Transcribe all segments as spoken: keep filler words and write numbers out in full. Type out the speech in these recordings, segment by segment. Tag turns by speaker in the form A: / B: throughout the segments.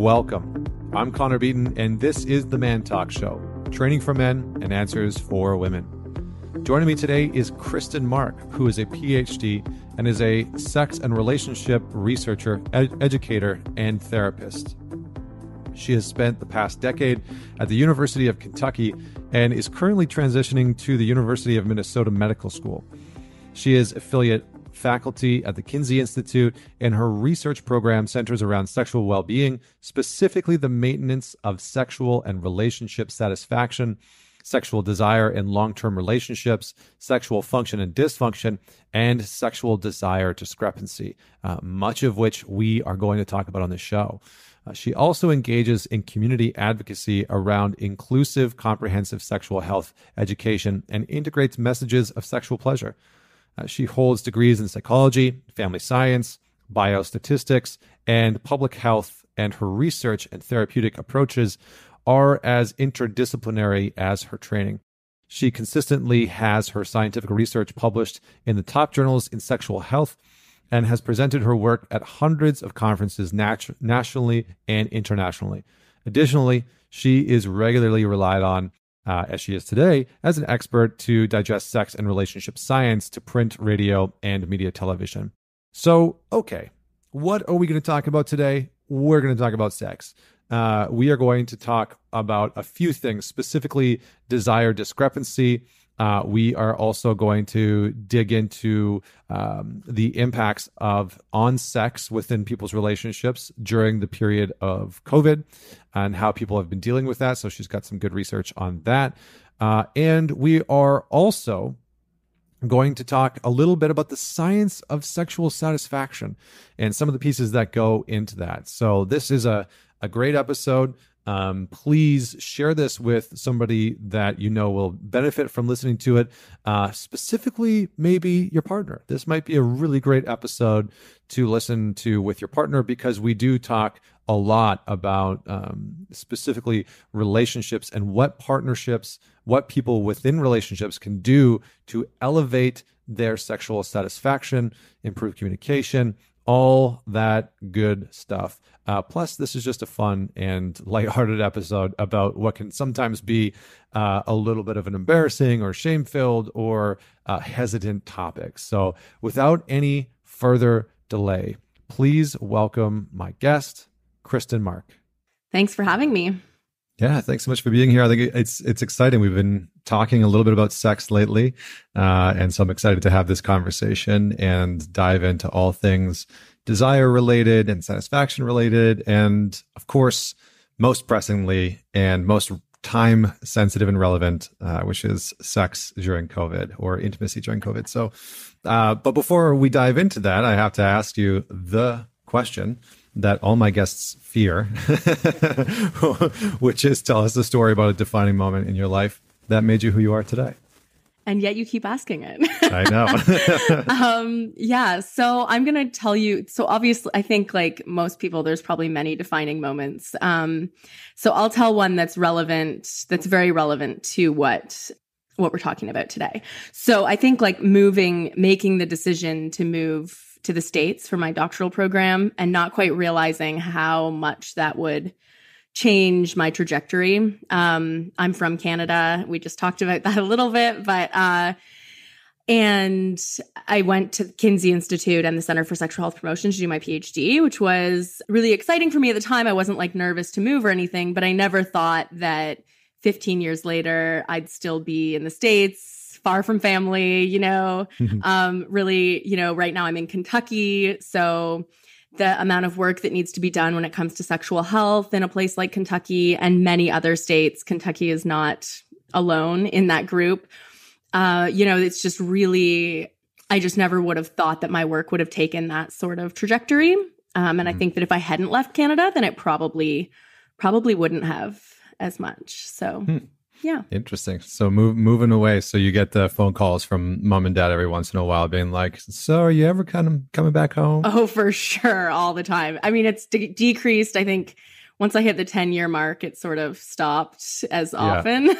A: Welcome. I'm Connor Beaton, and this is the Man Talk Show, training for men and answers for women. Joining me today is Kristen Mark, who is a P H D and is a sex and relationship researcher, ed- educator, and therapist. She has spent the past decade at the University of Kentucky and is currently transitioning to the University of Minnesota Medical School. She is affiliate faculty at the Kinsey Institute, and her research program centers around sexual well-being, specifically the maintenance of sexual and relationship satisfaction, sexual desire in long-term relationships, sexual function and dysfunction, and sexual desire discrepancy, uh, much of which we are going to talk about on the show. Uh, she also engages in community advocacy around inclusive, comprehensive sexual health education and integrates messages of sexual pleasure. Uh, she holds degrees in psychology, family science, biostatistics, and public health, and her research and therapeutic approaches are as interdisciplinary as her training. She consistently has her scientific research published in the top journals in sexual health and has presented her work at hundreds of conferences nat- nationally and internationally. Additionally, she is regularly relied on, uh, as she is today, as an expert to digest sex and relationship science to print, radio, and media television. So, okay, what are we going to talk about today? We're going to talk about sex. Uh, we are going to talk about a few things, specifically desire discrepancy. Uh, we are also going to dig into um, the impacts of on sex within people's relationships during the period of COVID and how people have been dealing with that. So she's got some good research on that. Uh, and we are also going to talk a little bit about the science of sexual satisfaction and some of the pieces that go into that. So this is a, a great episode. Um, please share this with somebody that you know will benefit from listening to it, uh, specifically maybe your partner. This might be a really great episode to listen to with your partner because we do talk a lot about um, specifically relationships and what partnerships, what people within relationships can do to elevate their sexual satisfaction, improve communication, all that good stuff. Uh, plus, this is just a fun and lighthearted episode about what can sometimes be uh, a little bit of an embarrassing or shame-filled or uh, hesitant topic. So without any further delay, please welcome my guest, Kristen Mark.
B: Thanks for having me.
A: Yeah, thanks so much for being here. I think it's it's exciting. We've been talking a little bit about sex lately, uh, and so I'm excited to have this conversation and dive into all things desire related and satisfaction related, and of course, most pressingly and most time sensitive and relevant, uh, which is sex during COVID or intimacy during COVID. So, uh, but before we dive into that, I have to ask you the question that all my guests fear, which is tell us a story about a defining moment in your life that made you who you are today.
B: And yet you keep asking it.
A: I know.
B: um, yeah. So I'm going to tell you, so obviously I think like most people, there's probably many defining moments. Um, so I'll tell one that's relevant, that's very relevant to what, what we're talking about today. So I think like moving, making the decision to move to the States for my doctoral program and not quite realizing how much that would change my trajectory. Um, I'm from Canada. We just talked about that a little bit, but, uh, and I went to Kinsey Institute and the Center for Sexual Health Promotion to do my PhD, which was really exciting for me at the time. I wasn't like nervous to move or anything, but I never thought that fifteen years later, I'd still be in the States, far from family, you know, um, really, you know, right now I'm in Kentucky. So the amount of work that needs to be done when it comes to sexual health in a place like Kentucky and many other states, Kentucky is not alone in that group. Uh, you know, it's just really, I just never would have thought that my work would have taken that sort of trajectory. Um, and mm-hmm. I think that if I hadn't left Canada, then it probably, probably wouldn't have as much. So hmm. yeah.
A: Interesting. So move, moving away. So you get the phone calls from mom and dad every once in a while being like, so are you ever kind of coming back home?
B: Oh, for sure. All the time. I mean, it's de- decreased. I think once I hit the ten year mark, it sort of stopped as
A: Yeah.
B: often.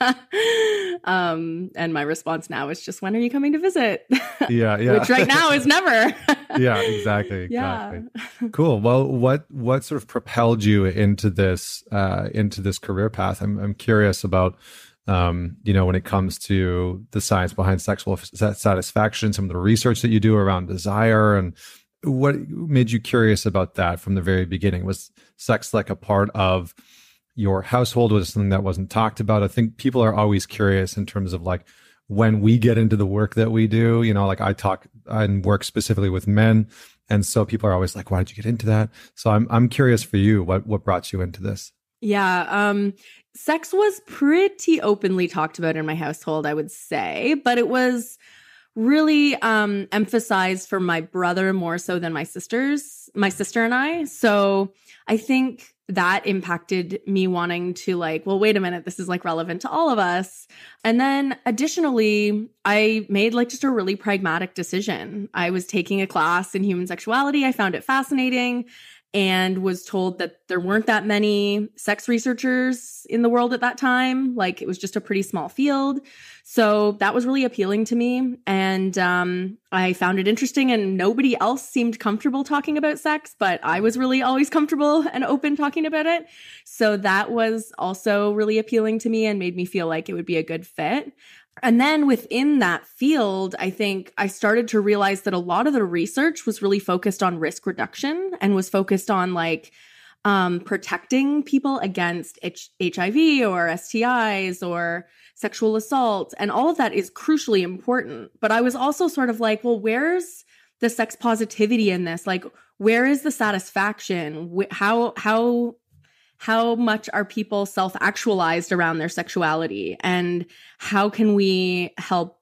B: um, and my response now is just, when are you coming to visit?
A: Yeah, yeah.
B: Which right now is never.
A: Yeah, exactly, exactly.
B: Yeah.
A: Cool. Well, what what sort of propelled you into this uh, into this career path? I'm I'm curious about um, you know, when it comes to the science behind sexual satisfaction, some of the research that you do around desire, and what made you curious about that from the very beginning? Was sex like a part of your household? Was it something that wasn't talked about? I think people are always curious in terms of like, when we get into the work that we do, you know, like I talk and work specifically with men. And so people are always like, why did you get into that? So I'm I'm curious for you, what what brought you into this?
B: Yeah. Um, sex was pretty openly talked about in my household, I would say, but it was really um, emphasized for my brother more so than my sisters, my sister and I. So I think that impacted me wanting to like, well, wait a minute, this is like relevant to all of us. And then additionally, I made like just a really pragmatic decision. I was taking a class in human sexuality. I found it fascinating and was told that there weren't that many sex researchers in the world at that time. Like, it was just a pretty small field. So that was really appealing to me. And um, I found it interesting, and nobody else seemed comfortable talking about sex, but I was really always comfortable and open talking about it. So that was also really appealing to me and made me feel like it would be a good fit. And then within that field, I think I started to realize that a lot of the research was really focused on risk reduction and was focused on like um, protecting people against H- HIV or S T Is or sexual assault. And all of that is crucially important. But I was also sort of like, well, where's the sex positivity in this? Like, where is the satisfaction? Wh- How, how, how much are people self-actualized around their sexuality? And how can we help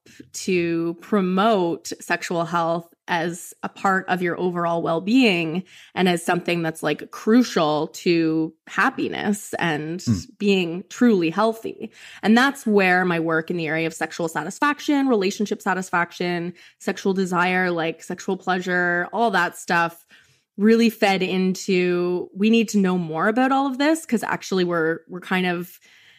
B: to promote sexual health as a part of your overall well-being and as something that's like crucial to happiness and mm. being truly healthy? And that's where my work in the area of sexual satisfaction, relationship satisfaction, sexual desire, like sexual pleasure, all that stuff really fed into, we need to know more about all of this, because actually we're we're kind of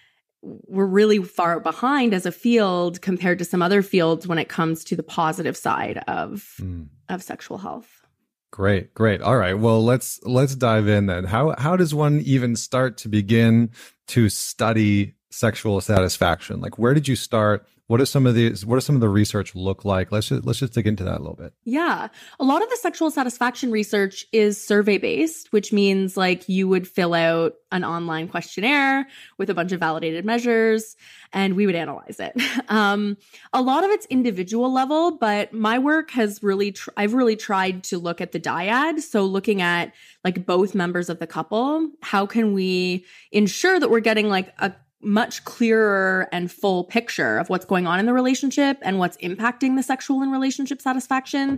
B: we're really far behind as a field compared to some other fields when it comes to the positive side of mm. of sexual health.
A: Great, great. All right. Well, let's let's dive in then. How how does one even start to begin to study sexual satisfaction? Like, where did you start? What are some of these? What does some of the research look like? Let's just let's just dig into that a little bit.
B: Yeah, a lot of the sexual satisfaction research is survey based, which means like you would fill out an online questionnaire with a bunch of validated measures, and we would analyze it. Um, a lot of it's individual level, but my work has really tr- I've really tried to look at the dyad. So looking at like both members of the couple, how can we ensure that we're getting like a much clearer and full picture of what's going on in the relationship and what's impacting the sexual and relationship satisfaction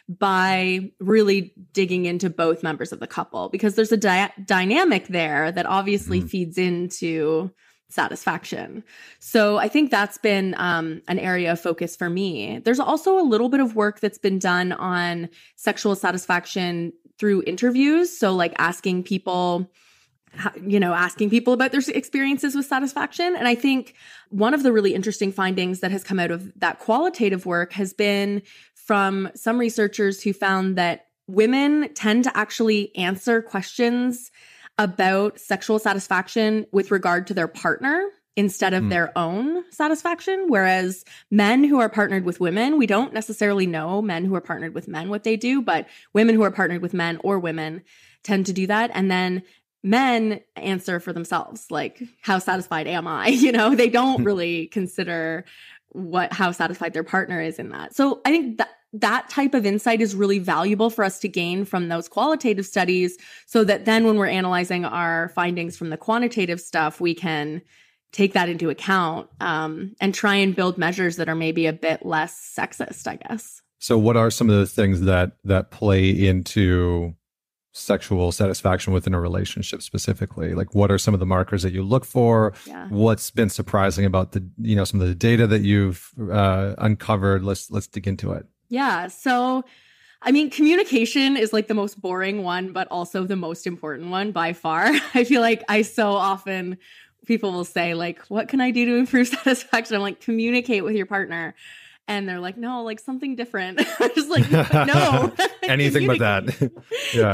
B: by really digging into both members of the couple, because there's a di- dynamic there that obviously mm. feeds into satisfaction. So I think that's been um, an area of focus for me. There's also a little bit of work that's been done on sexual satisfaction through interviews. So like asking people you know, asking people about their experiences with satisfaction. And I think one of the really interesting findings that has come out of that qualitative work has been from some researchers who found that women tend to actually answer questions about sexual satisfaction with regard to their partner instead of mm. their own satisfaction. Whereas men who are partnered with women, we don't necessarily know men who are partnered with men what they do, but women who are partnered with men or women tend to do that. And then men answer for themselves, like, how satisfied am I? You know, they don't really consider what, how satisfied their partner is in that. So I think that that type of insight is really valuable for us to gain from those qualitative studies, so that then when we're analyzing our findings from the quantitative stuff, we can take that into account um, and try and build measures that are maybe a bit less sexist, I guess.
A: So what are some of the things that that play into sexual satisfaction within a relationship specifically? Like, what are some of the markers that you look for? Yeah. What's been surprising about the, you know, some of the data that you've uh, uncovered? Let's let's dig into it.
B: Yeah. So I mean, communication is like the most boring one, but also the most important one by far. I feel like I so often, people will say like, what can I do to improve satisfaction? I'm like, communicate with your partner. And they're like, no, like something different. I'm just like, no.
A: Anything but that. Yeah.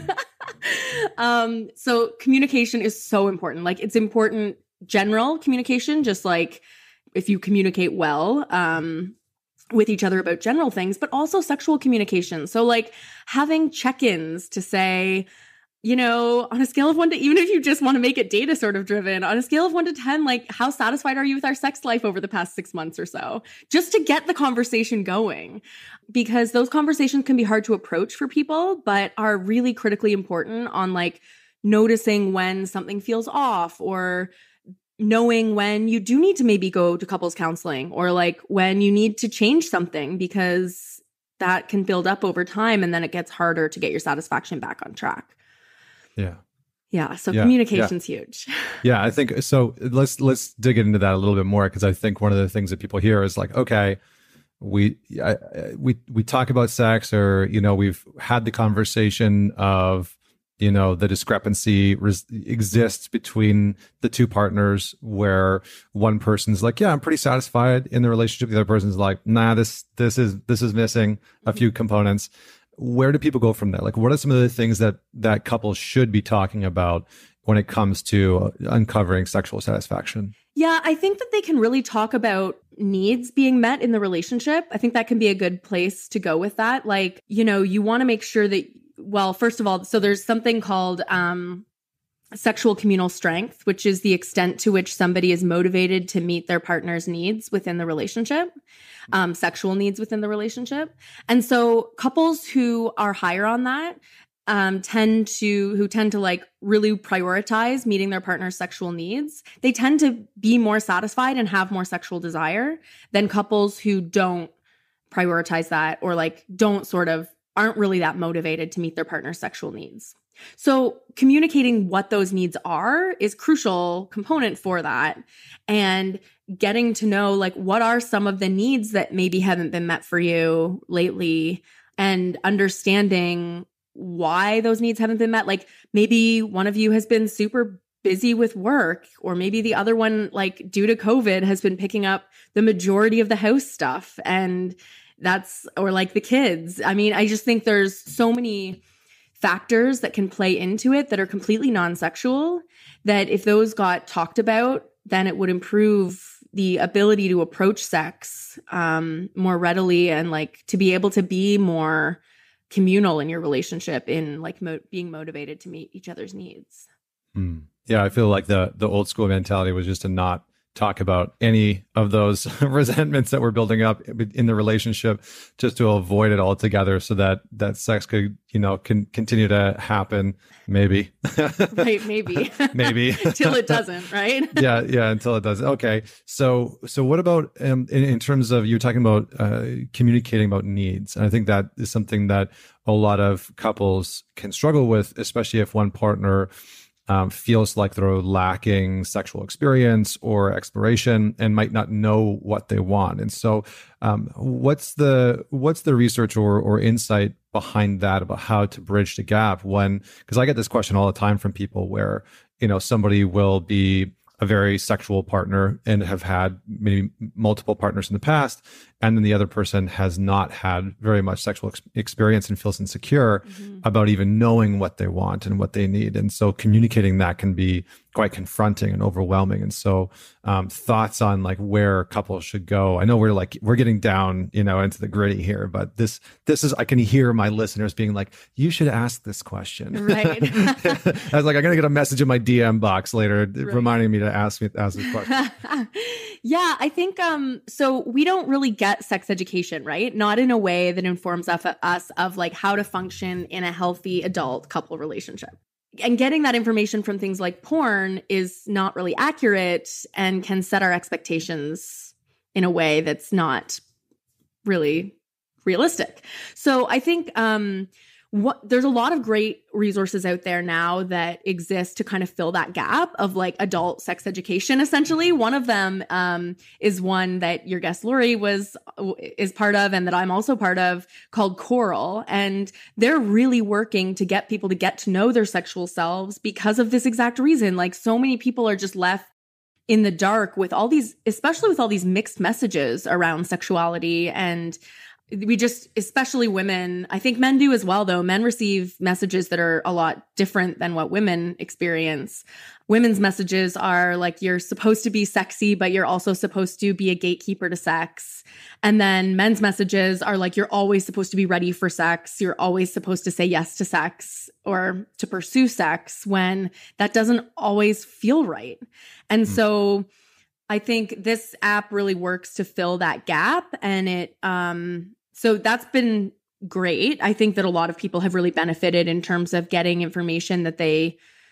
B: Yeah. um, so communication is so important. Like it's important, general communication, just like if you communicate well, um, with each other about general things, but also sexual communication. So like having check-ins to say, you know, on a scale of one to, even if you just want to make it data sort of driven, on a scale of one to ten, like how satisfied are you with our sex life over the past six months or so? Just to get the conversation going, because those conversations can be hard to approach for people, but are really critically important on like noticing when something feels off, or knowing when you do need to maybe go to couples counseling, or like when you need to change something, because that can build up over time and then it gets harder to get your satisfaction back on track.
A: Yeah.
B: Yeah. So
A: yeah,
B: communication's
A: yeah.
B: huge.
A: Yeah, I think so. Let's let's dig into that a little bit more, because I think one of the things that people hear is like, okay, we I, we we talk about sex, or you know, we've had the conversation of, you know, the discrepancy res- exists between the two partners, where one person's like, yeah, I'm pretty satisfied in the relationship. The other person's like, nah, this this is this is missing a few components. Where do people go from there? Like, what are some of the things that that couples should be talking about when it comes to uncovering sexual satisfaction?
B: Yeah, I think that they can really talk about needs being met in the relationship. I think that can be a good place to go with that. Like, you know, you want to make sure that, well, first of all, so there's something called um, sexual communal strength, which is the extent to which somebody is motivated to meet their partner's needs within the relationship, um, sexual needs within the relationship. And so couples who are higher on that um, tend to, who tend to like really prioritize meeting their partner's sexual needs, they tend to be more satisfied and have more sexual desire than couples who don't prioritize that, or like don't sort of aren't really that motivated to meet their partner's sexual needs. So communicating what those needs are is crucial component for that. And getting to know like what are some of the needs that maybe haven't been met for you lately, and understanding why those needs haven't been met. Like maybe one of you has been super busy with work, or maybe the other one, like due to COVID, has been picking up the majority of the house stuff, and that's, or like the kids. I mean, I just think there's so many factors that can play into it that are completely non-sexual, that if those got talked about, then it would improve the ability to approach sex um, more readily, and like to be able to be more communal in your relationship, in like mo- being motivated to meet each other's needs.
A: Hmm. Yeah, I feel like the the old school mentality was just to not talk about any of those resentments that were building up in the relationship, just to avoid it altogether, so that that sex could, you know, can continue to happen. Maybe.
B: Right. Maybe.
A: Maybe.
B: Till it doesn't, right?
A: yeah. Yeah. Until it does. Okay. So, so what about, um, in, in terms of, you're talking about, uh, communicating about needs. And I think that is something that a lot of couples can struggle with, especially if one partner Um, feels like they're lacking sexual experience or exploration, and might not know what they want. And so, um, what's the what's the research or or insight behind that, about how to bridge the gap? When, because I get this question all the time from people, where, you know, somebody will be a very sexual partner and have had maybe multiple partners in the past, and then the other person has not had very much sexual ex- experience and feels insecure mm-hmm. about even knowing what they want and what they need. And so communicating that can be quite confronting and overwhelming. And so um, thoughts on like where couples should go. I know we're like, we're getting down, you know, into the gritty here, but this, this is, I can hear my listeners being like, you should ask this question.
B: Right.
A: I was like, I'm going to get a message in my D M box later right. reminding me to ask me, ask this question.
B: Yeah, I think, um, so we don't really get sex education, right? Not in a way that informs us of like how to function in a healthy adult couple relationship. And getting that information from things like porn is not really accurate, and can set our expectations in a way that's not really realistic. So I think um, what there's a lot of great resources out there now that exist to kind of fill that gap of like adult sex education. Essentially, one of them um, is one that your guest Lori was is part of, and that I'm also part of, called Coral. And they're really working to get people to get to know their sexual selves because of this exact reason. Like, so many people are just left in the dark with all these, especially with all these mixed messages around sexuality. And we just, especially women, I think men do as well, though. Men receive messages that are a lot different than what women experience. Women's messages are like, you're supposed to be sexy, but you're also supposed to be a gatekeeper to sex. And then men's messages are like, you're always supposed to be ready for sex. You're always supposed to say yes to sex or to pursue sex, when that doesn't always feel right. And mm. so I think this app really works to fill that gap. And it, um, so that's been great. I think that a lot of people have really benefited in terms of getting information that they,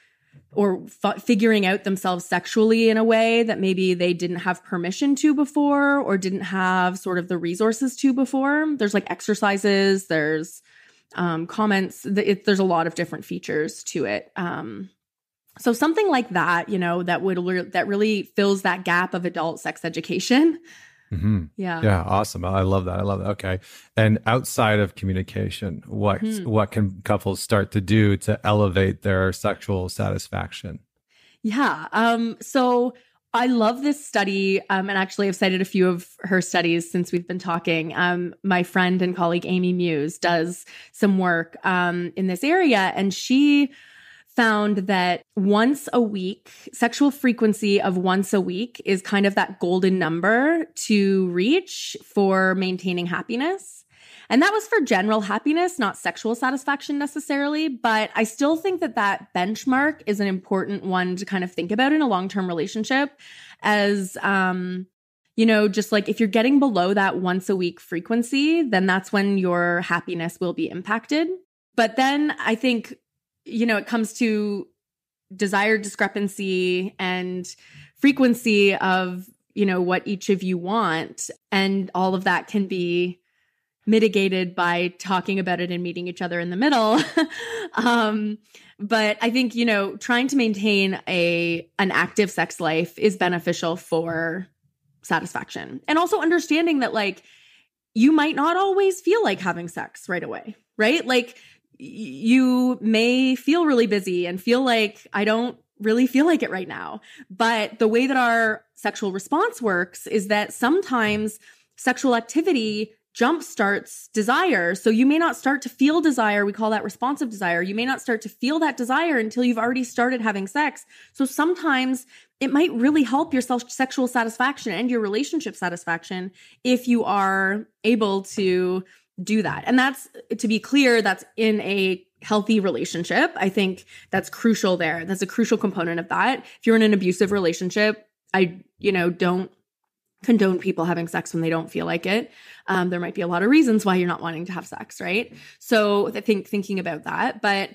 B: or f- figuring out themselves sexually in a way that maybe they didn't have permission to before, or didn't have sort of the resources to before. There's like exercises, there's um, comments, it, there's a lot of different features to it. Um, so something like that, you know, that would, re- that really fills that gap of adult sex education.
A: Mm-hmm.
B: Yeah.
A: Yeah. Awesome. I love that. I love that. Okay. And outside of communication, what, mm-hmm. what can couples start to do to elevate their sexual satisfaction?
B: Yeah. Um, so I love this study. Um, and actually I've cited a few of her studies since we've been talking. Um, my friend and colleague, Amy Muse, does some work, um, in this area, and she found that once a week, sexual frequency of once a week is kind of that golden number to reach for maintaining happiness. And that was for general happiness, not sexual satisfaction necessarily. But I still think that that benchmark is an important one to kind of think about in a long-term relationship, as, um, you know, just like if you're getting below that once a week frequency, then that's when your happiness will be impacted. But then I think, you know, it comes to desire discrepancy and frequency of, you know, what each of you want. And all of that can be mitigated by talking about it and meeting each other in the middle. um, but I think, you know, trying to maintain a an active sex life is beneficial for satisfaction. And also understanding that, like, you might not always feel like having sex right away, right? Like, you may feel really busy and feel like, I don't really feel like it right now. But the way that our sexual response works is that sometimes sexual activity jumpstarts desire. So you may not start to feel desire. We call that responsive desire. You may not start to feel that desire until you've already started having sex. So sometimes it might really help your self sexual satisfaction and your relationship satisfaction if you are able to do that. And that's, to be clear, that's in a healthy relationship. I think that's crucial there. That's a crucial component of that. If you're in an abusive relationship, I, you know, don't condone people having sex when they don't feel like it. Um, there might be a lot of reasons why you're not wanting to have sex, right? So I think thinking about that, but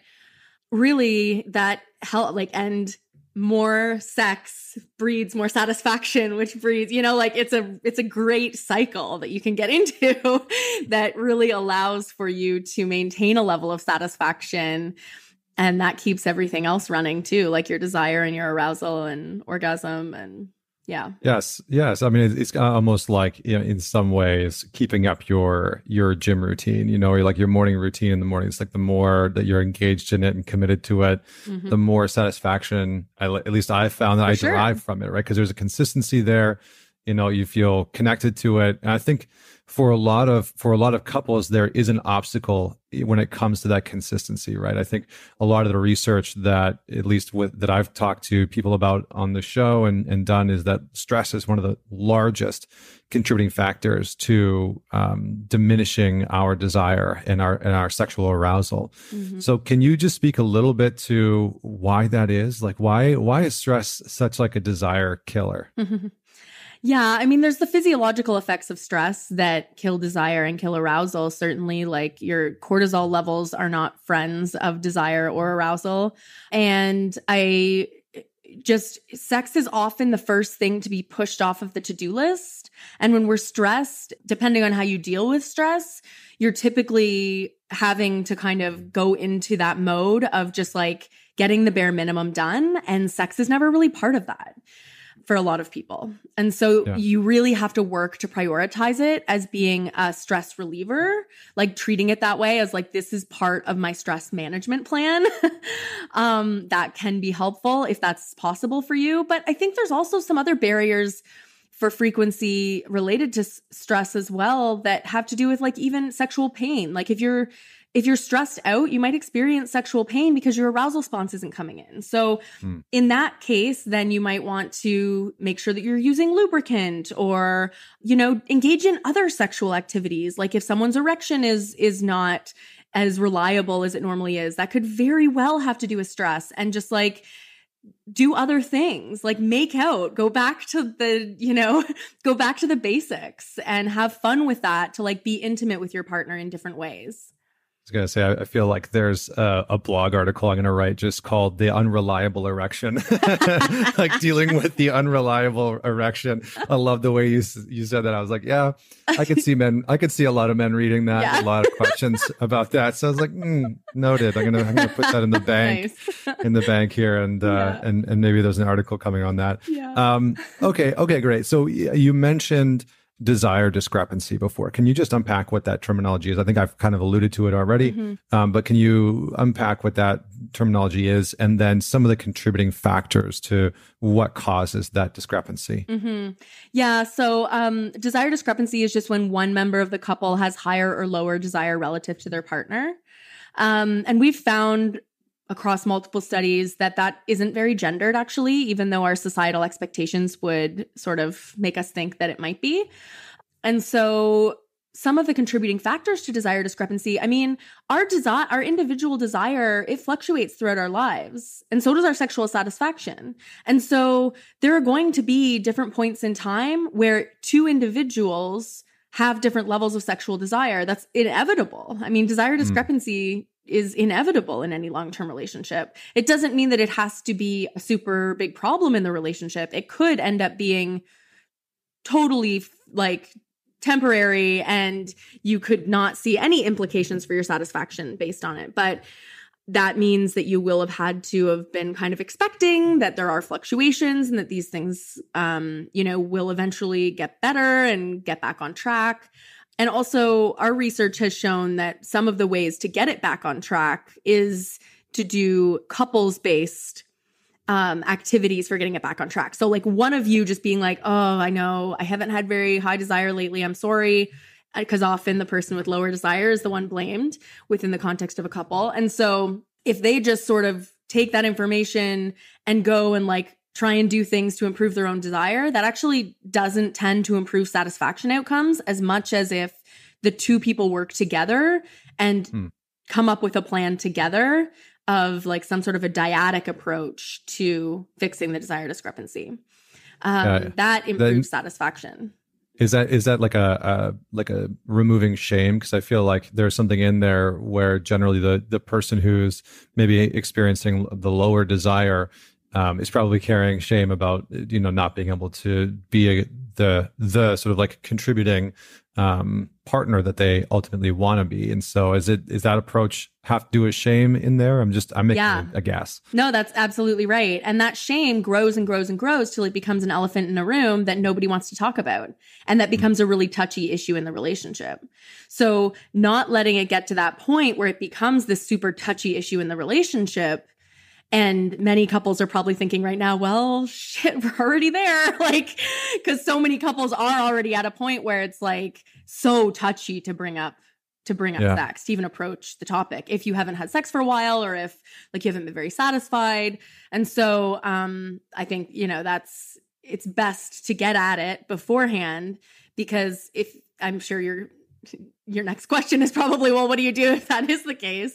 B: really that help, like, and more sex breeds more satisfaction, which breeds, you know, like it's a, it's a great cycle that you can get into that really allows for you to maintain a level of satisfaction. And that keeps everything else running too, like your desire and your arousal and orgasm and yeah.
A: Yes. Yes. I mean, it's almost like, you know, in some ways, keeping up your your gym routine, you know, or like your morning routine in the morning. It's like the more that you're engaged in it and committed to it, mm-hmm. the more satisfaction, I, at least I found that For I sure. derive from it, right? Because there's a consistency there. You know, you feel connected to it. And I think for a lot of for a lot of couples, there is an obstacle when it comes to that consistency, right? I think a lot of the research that, at least with that I've talked to people about on the show and, and done, is that stress is one of the largest contributing factors to um, diminishing our desire and our and our sexual arousal. Mm-hmm. So can you just speak a little bit to why that is? Like, why why is stress such like a desire killer?
B: Mm-hmm. Yeah, I mean, there's the physiological effects of stress that kill desire and kill arousal. Certainly, like your cortisol levels are not friends of desire or arousal. And I, just sex is often the first thing to be pushed off of the to-do list. And when we're stressed, depending on how you deal with stress, you're typically having to kind of go into that mode of just like getting the bare minimum done. And sex is never really part of that for a lot of people. And so yeah. you really have to work to prioritize it as being a stress reliever, like treating it that way as like, this is part of my stress management plan. um, that can be helpful if that's possible for you. But I think there's also some other barriers for frequency related to s- stress as well that have to do with like even sexual pain. Like if you're If you're stressed out, you might experience sexual pain because your arousal response isn't coming in. So mm. in that case, then you might want to make sure that you're using lubricant or, you know, engage in other sexual activities. Like if someone's erection is, is not as reliable as it normally is, that could very well have to do with stress, and just like do other things, like make out, go back to the, you know, go back to the basics and have fun with that to like be intimate with your partner in different ways.
A: I was going to say, I, I feel like there's a, a blog article I'm going to write just called The Unreliable Erection, like dealing with the unreliable erection. I love the way you you said that. I was like, yeah, I could see men, I could see a lot of men reading that, yeah. a lot of questions about that. So I was like, mm, noted. I'm going to I'm going to put that in the bank, nice. in the bank here. And, uh, yeah. and, and maybe there's an article coming on that.
B: Yeah.
A: Um, okay. Okay, great. So you mentioned desire discrepancy before. Can you just unpack what that terminology is? I think I've kind of alluded to it already, mm-hmm. um, but can you unpack what that terminology is, and then some of the contributing factors to what causes that discrepancy?
B: Mm-hmm. Yeah. So um, desire discrepancy is just when one member of the couple has higher or lower desire relative to their partner. Um, and we've found across multiple studies that that isn't very gendered, actually, even though our societal expectations would sort of make us think that it might be. And so some of the contributing factors to desire discrepancy, I mean, our desire, our individual desire, it fluctuates throughout our lives. And so does our sexual satisfaction. And so there are going to be different points in time where two individuals have different levels of sexual desire. That's inevitable. I mean, desire discrepancy mm. is inevitable in any long-term relationship. It doesn't mean that it has to be a super big problem in the relationship. It could end up being totally like temporary, and you could not see any implications for your satisfaction based on it. But that means that you will have had to have been kind of expecting that there are fluctuations and that these things, um, you know, will eventually get better and get back on track. And also, our research has shown that some of the ways to get it back on track is to do couples-based um, activities for getting it back on track. So like one of you just being like, oh, I know I haven't had very high desire lately. I'm sorry. Because often the person with lower desire is the one blamed within the context of a couple. And so if they just sort of take that information and go and like try and do things to improve their own desire, that actually doesn't tend to improve satisfaction outcomes as much as if the two people work together and hmm. come up with a plan together of like some sort of a dyadic approach to fixing the desire discrepancy. Um, uh, that improves then- satisfaction.
A: Is that is that like a, a like a removing shame? Because I feel like there's something in there where generally the the person who's maybe experiencing the lower desire um, is probably carrying shame about, you know, not being able to be a, the the sort of like contributing um, partner that they ultimately want to be. And so is it is that approach have to do with shame in there? I'm just I'm making yeah. a, a guess.
B: No, that's absolutely right. And that shame grows and grows and grows till it becomes an elephant in a room that nobody wants to talk about. And that becomes mm. a really touchy issue in the relationship. So not letting it get to that point where it becomes this super touchy issue in the relationship. And many couples are probably thinking right now, well, shit, we're already there. Like, because so many couples are already at a point where it's like so touchy to bring up, to bring up yeah. sex, to even approach the topic if you haven't had sex for a while or if like you haven't been very satisfied. And so um, I think, you know, that's, it's best to get at it beforehand, because if I'm sure you're, your next question is probably, well, what do you do if that is the case?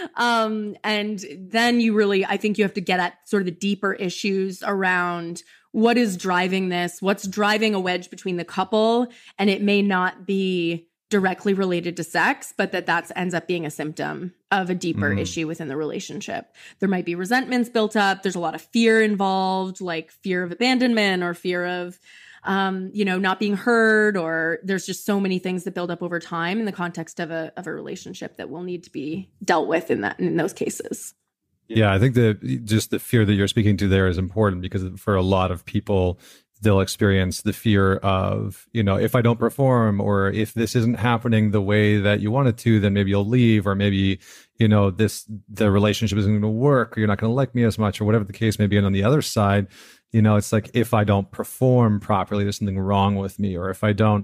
B: Um, and then you really, I think you have to get at sort of the deeper issues around what is driving this, what's driving a wedge between the couple. And it may not be directly related to sex, but that that ends up being a symptom of a deeper
A: Mm.
B: issue within the relationship. There might be resentments built up. There's a lot of fear involved, like fear of abandonment or fear of, um, you know, not being heard, or there's just so many things that build up over time in the context of a of a relationship that will need to be dealt with in that in those cases.
A: Yeah, I think that just the fear that you're speaking to there is important, because for a lot of people, they'll experience the fear of, you know, if I don't perform, or if this isn't happening the way that you want it to, then maybe you'll leave, or maybe, you know, this, the relationship isn't going to work, or you're not going to like me as much, or whatever the case may be. And on the other side, you know, it's like, if I don't perform properly, there's something wrong with me, or if I don't,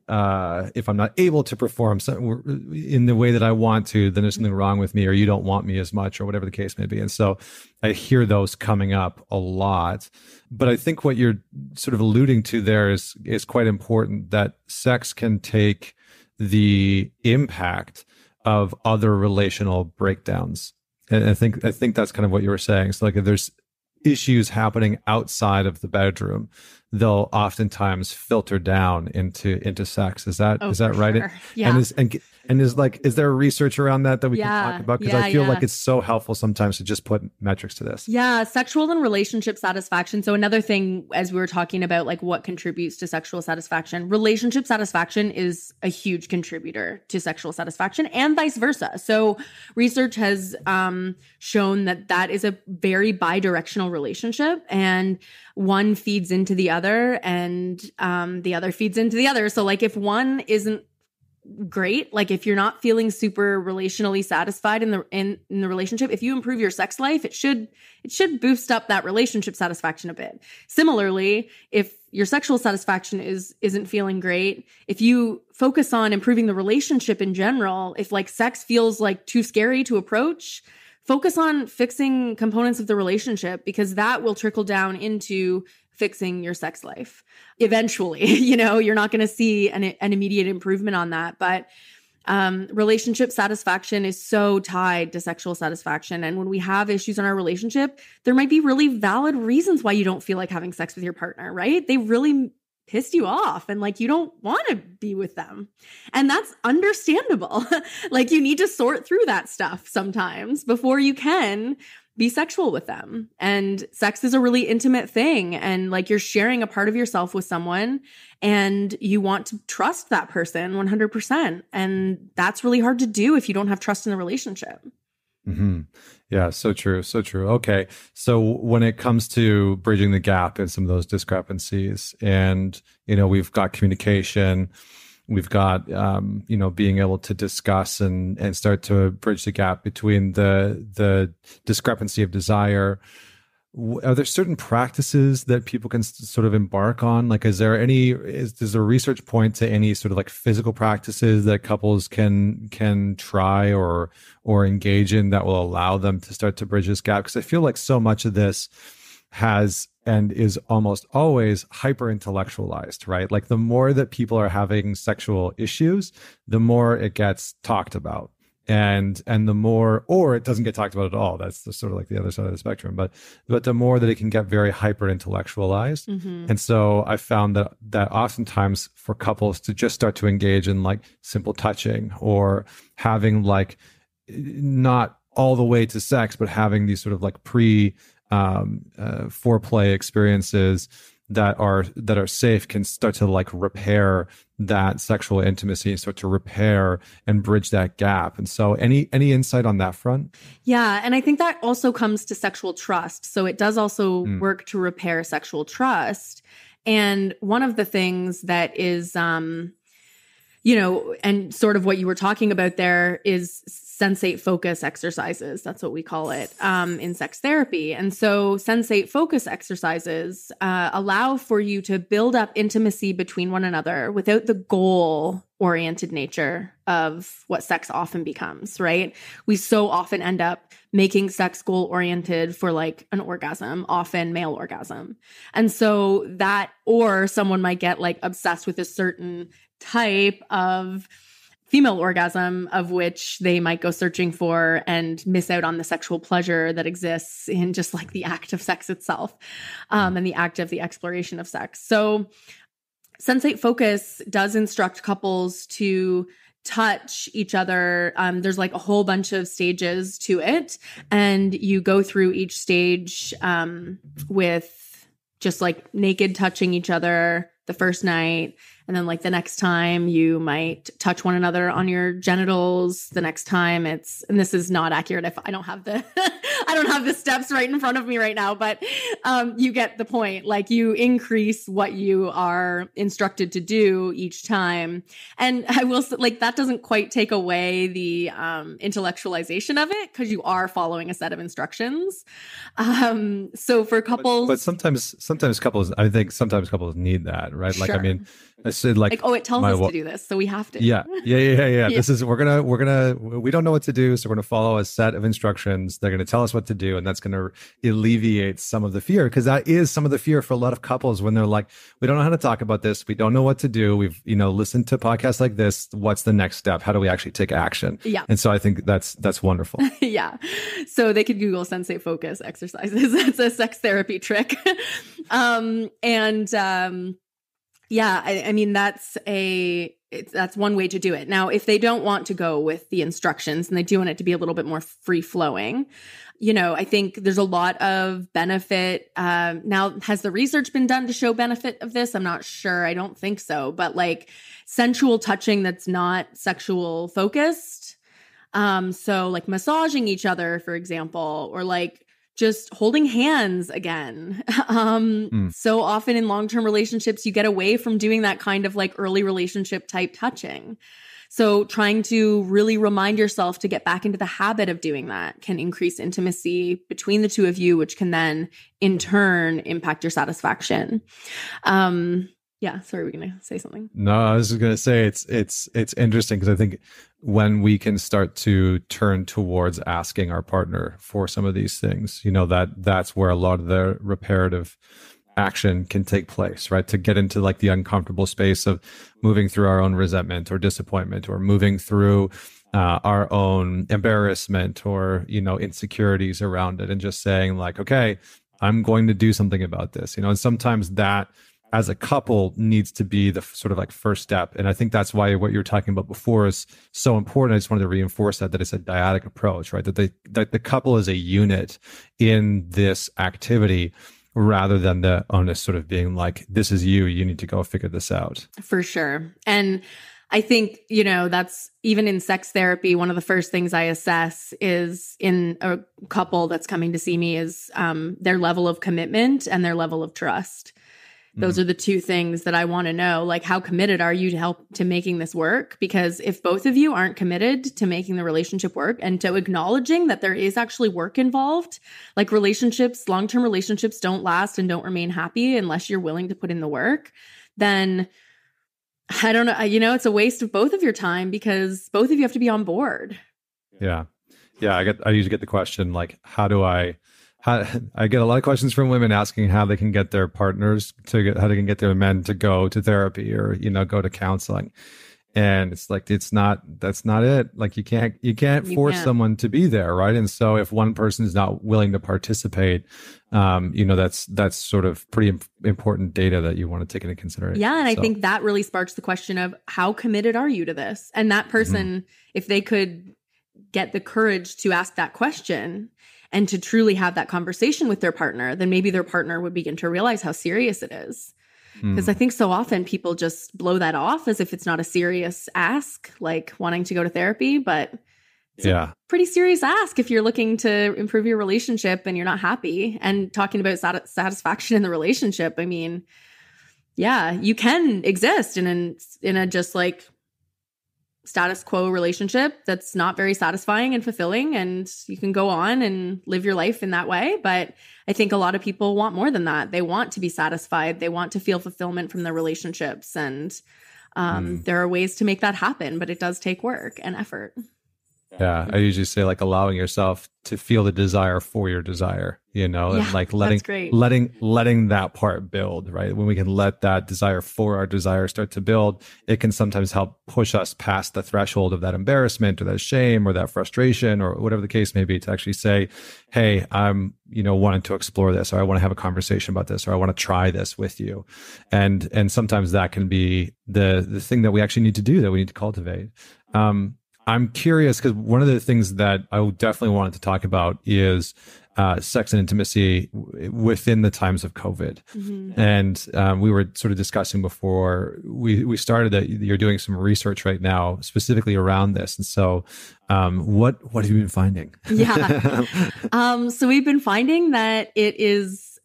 A: uh, if I'm not able to perform in the way that I want to, then there's something wrong with me, or you don't want me as much, or whatever the case may be. And so I hear those coming up a lot. But I think what you're sort of alluding to there is, is quite important, that sex can take the impact of other relational breakdowns. And I think, I think that's kind of what you were saying. So like, if there's issues happening outside of the bedroom, they'll oftentimes filter down into into sex. Is that
B: oh,
A: is that right?
B: Sure. Yeah.
A: And is and, and is like is there research around that that we
B: yeah.
A: can talk about? Because
B: yeah,
A: I feel
B: yeah.
A: like it's so helpful sometimes to just put metrics to this.
B: Yeah, sexual and relationship satisfaction. So another thing, as we were talking about, like what contributes to sexual satisfaction, relationship satisfaction is a huge contributor to sexual satisfaction, and vice versa. So research has um, shown that that is a very bidirectional relationship, and one feeds into the other, and um, the other feeds into the other. So like if one isn't great, like if you're not feeling super relationally satisfied in the in, in the relationship, if you improve your sex life, it should it should boost up that relationship satisfaction a bit. Similarly, if your sexual satisfaction is isn't feeling great, if you focus on improving the relationship in general, if like sex feels like too scary to approach, focus on fixing components of the relationship, because that will trickle down into fixing your sex life. Eventually, you know, you're not going to see an, an immediate improvement on that, but um, relationship satisfaction is so tied to sexual satisfaction. And when we have issues in our relationship, there might be really valid reasons why you don't feel like having sex with your partner, right? They really pissed you off and like you don't want to be with them. And that's understandable. Like you need to sort through that stuff sometimes before you can be sexual with them. And sex is a really intimate thing. And like you're sharing a part of yourself with someone, and you want to trust that person one hundred percent. And that's really hard to do if you don't have trust in the relationship.
A: Mm-hmm. Yeah, so true, so true. Okay, so when it comes to bridging the gap in some of those discrepancies, and you know, we've got communication, we've got um, you know, being able to discuss and and start to bridge the gap between the the discrepancy of desire. Are there certain practices that people can sort of embark on? Like, is there any, is, does the research point to any sort of like physical practices that couples can, can try or, or engage in that will allow them to start to bridge this gap? Because I feel like so much of this has and is almost always hyper intellectualized, right? Like the more that people are having sexual issues, the more it gets talked about. And and the more, or it doesn't get talked about at all. That's the, sort of like the other side of the spectrum. But but the more that it can get very hyper intellectualized. Mm-hmm. And so I found that that oftentimes for couples to just start to engage in like simple touching, or having like not all the way to sex, but having these sort of like pre um, uh, foreplay experiences that are that are safe, can start to like repair that sexual intimacy, start to repair and bridge that gap. And so any any insight on that front?
B: Yeah, and I think that also comes to sexual trust. So it does also mm. work to repair sexual trust. And one of the things that is um you know, and sort of what you were talking about there is sensate focus exercises. That's what we call it um, in sex therapy. And so sensate focus exercises uh, allow for you to build up intimacy between one another without the goal-oriented nature of what sex often becomes, right? We so often end up making sex goal-oriented for like an orgasm, often male orgasm. And so that, or someone might get like obsessed with a certain type of female orgasm, of which they might go searching for and miss out on the sexual pleasure that exists in just like the act of sex itself, um, and the act of the exploration of sex. So Sensate focus does instruct couples to touch each other. Um, there's like a whole bunch of stages to it. And you go through each stage um, with just like naked touching each other the first night. And then like the next time you might touch one another on your genitals. The next time it's, and this is not accurate if I don't have the, I don't have the steps right in front of me right now, but um, you get the point. Like you increase what you are instructed to do each time. And I will say, like, that doesn't quite take away the um, intellectualization of it because you are following a set of instructions. Um, so for couples,
A: but, but sometimes, sometimes couples, I think sometimes couples need that, right? Like,
B: sure.
A: I mean, I said like,
B: like, oh, it tells
A: my,
B: us to do this, so we have to.
A: Yeah, yeah, yeah, yeah. yeah.
B: Yeah.
A: This is we're gonna we're gonna we don't know what to do, so we're gonna follow a set of instructions. They're gonna tell us what to do, and that's gonna alleviate some of the fear, because that is some of the fear for a lot of couples when they're like, we don't know how to talk about this, we don't know what to do. We've you know listened to podcasts like this. What's the next step? How do we actually take action?
B: Yeah.
A: And so I think that's that's wonderful.
B: Yeah. So they could Google Sensate focus exercises. That's a sex therapy trick. um, and um, yeah, I, I mean, that's a, it's, that's one way to do it. Now, if they don't want to go with the instructions and they do want it to be a little bit more free flowing, you know, I think there's a lot of benefit. Um, now, has the research been done to show benefit of this? I'm not sure. I don't think so. But like sensual touching that's not sexual focused. Um, so like massaging each other, for example, or like just holding hands again. Um, mm. So often in long-term relationships, you get away from doing that kind of like early relationship type touching. So trying to really remind yourself to get back into the habit of doing that can increase intimacy between the two of you, which can then in turn impact your satisfaction. Um, yeah. Sorry, were we going to say something?
A: No, I was just going to say it's, it's, it's interesting because I think when we can start to turn towards asking our partner for some of these things, you know, that that's where a lot of the reparative action can take place, right? To get into like the uncomfortable space of moving through our own resentment or disappointment, or moving through uh, our own embarrassment or, you know, insecurities around it, and just saying like, okay, I'm going to do something about this, you know, and sometimes that as a couple needs to be the sort of like first step. And I think that's why what you were talking about before is so important. I just wanted to reinforce that, that it's a dyadic approach, right? That they, that the couple is a unit in this activity, rather than the onus sort of being like, this is you, you need to go figure this out.
B: For sure. And I think, you know, that's even in sex therapy, one of the first things I assess is in a couple that's coming to see me is um, their level of commitment and their level of trust. Those are the two things that I want to know. Like, how committed are you to help to making this work? Because if both of you aren't committed to making the relationship work and to acknowledging that there is actually work involved, like relationships, long-term relationships don't last and don't remain happy unless you're willing to put in the work, then I don't know, you know, it's a waste of both of your time because both of you have to be on board.
A: Yeah. Yeah. I get, I usually get the question, like, how do I, How, I get a lot of questions from women asking how they can get their partners to get, how they can get their men to go to therapy or, you know, go to counseling. And it's like, it's not, that's not it. Like you can't, you can't
B: You
A: force
B: can't.
A: someone to be there. Right. And so if one person is not willing to participate, um, you know, that's, that's sort of pretty imp- important data that you want to take into consideration.
B: Yeah. And I
A: so.
B: think that really sparks the question of how committed are you to this? And that person, mm-hmm. if they could get the courage to ask that question and to truly have that conversation with their partner, then maybe their partner would begin to realize how serious it is. Because mm. I think so often people just blow that off as if it's not a serious ask, like wanting to go to therapy. But it's yeah. a pretty serious ask if you're looking to improve your relationship and you're not happy. And talking about sat- satisfaction in the relationship, I mean, yeah, you can exist in an, in a just like status quo relationship that's not very satisfying and fulfilling, and you can go on and live your life in that way. But I think a lot of people want more than that. They want to be satisfied. They want to feel fulfillment from their relationships. And um, mm. there are ways to make that happen, but it does take work and effort.
A: Yeah, I usually say like allowing yourself to feel the desire for your desire, you know,
B: Yeah,
A: and like letting,
B: that's great.
A: letting, letting that part build, right? When we can let that desire for our desire start to build, it can sometimes help push us past the threshold of that embarrassment or that shame or that frustration or whatever the case may be to actually say, hey, I'm, you know, wanting to explore this, or I want to have a conversation about this, or I want to try this with you. And, and sometimes that can be the, the thing that we actually need to do, that we need to cultivate. Um, I'm curious because one of the things that I definitely wanted to talk about is uh, sex and intimacy w- within the times of COVID. Mm-hmm. And um, we were sort of discussing before we, we started that you're doing some research right now specifically around this. And so um, what, what have you been finding?
B: Yeah. um, so we've been finding that it is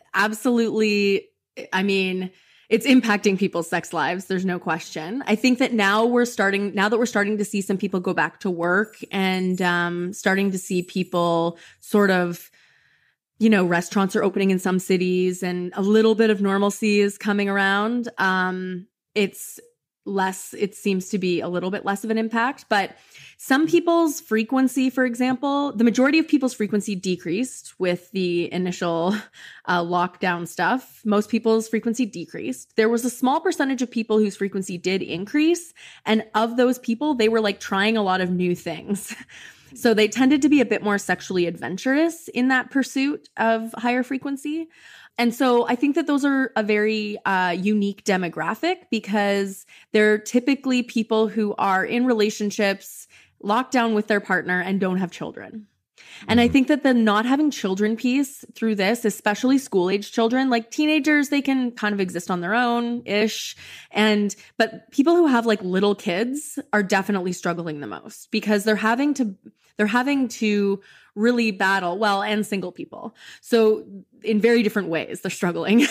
B: absolutely, I mean, it's impacting people's sex lives. There's no question. I think that now we're starting, now that we're starting to see some people go back to work and um, starting to see people sort of, you know, restaurants are opening in some cities and a little bit of normalcy is coming around. Um, it's less, it seems to be a little bit less of an impact, but some people's frequency, for example, the majority of people's frequency decreased with the initial uh, lockdown stuff. Most people's frequency decreased. There was a small percentage of people whose frequency did increase. And of those people, they were like trying a lot of new things. So they tended to be a bit more sexually adventurous in that pursuit of higher frequency. And so I think that those are a very uh, unique demographic because they're typically people who are in relationships, locked down with their partner, and don't have children. And I think that the not having children piece through this, especially school-age children, like teenagers, they can kind of exist on their own-ish. And, but people who have like little kids are definitely struggling the most because they're having to, they're having to really battle, well, and single people. So in very different ways, they're struggling.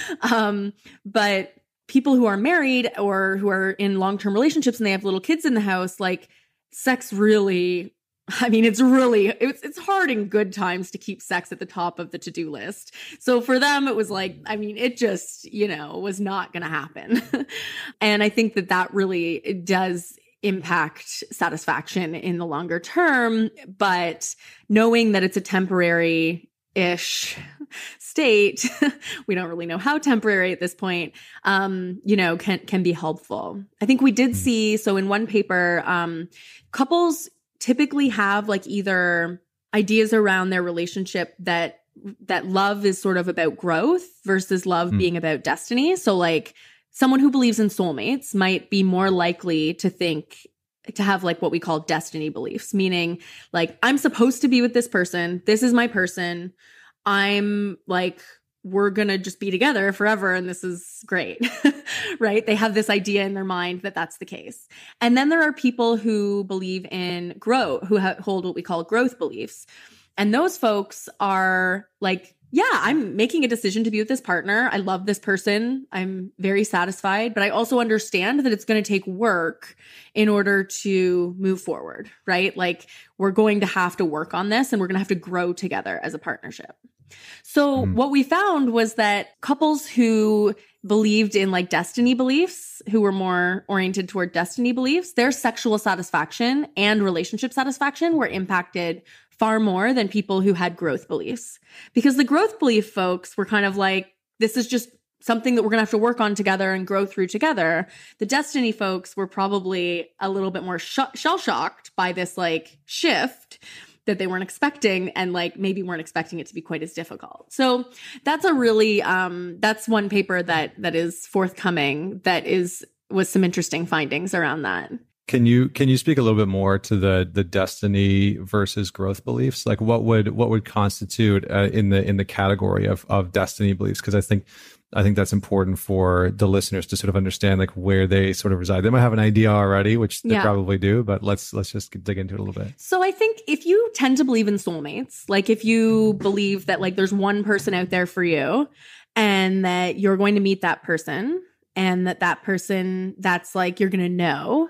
B: um, but people who are married or who are in long-term relationships and they have little kids in the house, like sex really, I mean, it's really, it's, it's hard in good times to keep sex at the top of the to-do list. So for them, it was like, I mean, it just, you know, was not going to happen. And I think that that really it does impact satisfaction in the longer term, but knowing that it's a temporary ish state, we don't really know how temporary at this point, um, you know, can, can be helpful. I think we did see, so in one paper, um, couples typically have like either ideas around their relationship that, that love is sort of about growth versus love mm. being about destiny. So like someone who believes in soulmates might be more likely to think to have like what we call destiny beliefs, meaning like, I'm supposed to be with this person. This is my person. I'm like, we're going to just be together forever. And this is great, right? They have this idea in their mind that that's the case. And then there are people who believe in growth, who ha- hold what we call growth beliefs. And those folks are like, yeah, I'm making a decision to be with this partner. I love this person. I'm very satisfied, but I also understand that it's going to take work in order to move forward, right? Like we're going to have to work on this and we're going to have to grow together as a partnership. So mm. what we found was that couples who believed in like destiny beliefs, who were more oriented toward destiny beliefs, their sexual satisfaction and relationship satisfaction were impacted far more than people who had growth beliefs. Because the growth belief folks were kind of like, this is just something that we're going to have to work on together and grow through together. The destiny folks were probably a little bit more sh- shell-shocked by this like shift that they weren't expecting and like maybe weren't expecting it to be quite as difficult. So that's a really, um, that's one paper that that is forthcoming that is was some interesting findings around that.
A: Can you can you speak a little bit more to the the destiny versus growth beliefs? Like what would what would constitute uh, in the in the category of of destiny beliefs? Because I think I think that's important for the listeners to sort of understand like where they sort of reside. They might have an idea already, which they yeah. probably do, but let's let's just dig into it a little bit.
B: So I think if you tend to believe in soulmates, like if you believe that like there's one person out there for you and that you're going to meet that person and that that person that's like you're going to know.